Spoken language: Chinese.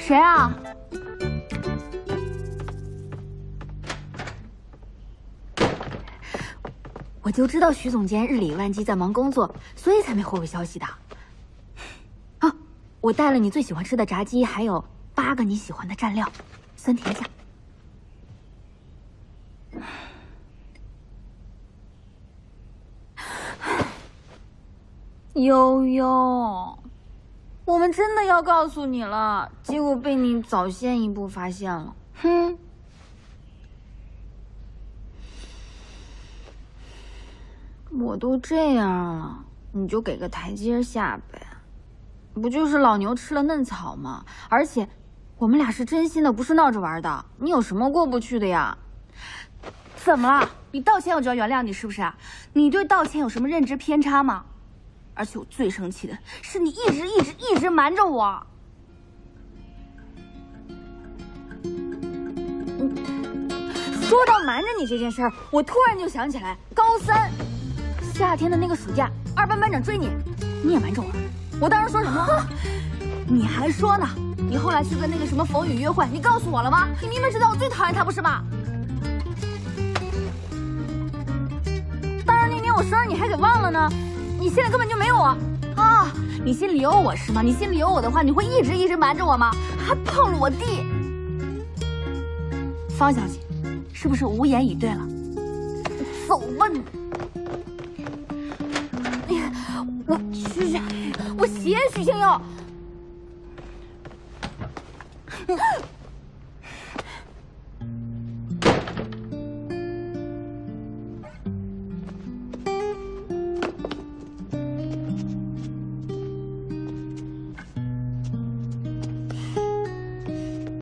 谁啊？我就知道徐总监日理万机，在忙工作，所以才没回我消息的。啊，我带了你最喜欢吃的炸鸡，还有8个你喜欢的蘸料，酸甜酱。悠悠，我们真的要告诉你了，结果被你早先一步发现了。哼。我都这样了，你就给个台阶下呗。不就是老牛吃了嫩草吗？而且，我们俩是真心的，不是闹着玩的。你有什么过不去的呀？ 怎么了？你道歉我就要原谅你是不是啊？你对道歉有什么认知偏差吗？而且我最生气的是你一直瞒着我。 说到瞒着你这件事儿，我突然就想起来，高3夏天的那个暑假，2班班长追你，你也瞒着我。我当时说什么？ 你还说呢？你后来去跟那个什么冯宇约会，你告诉我了吗？你明明知道我最讨厌他，不是吗？ 当然那年我生日你还给忘了呢，你心里根本就没有我啊！你心里有我是吗？你心里有我的话，你会一直瞒着我吗？还碰了我弟。方小姐，是不是无言以对了？走吧你！ 我些许情有。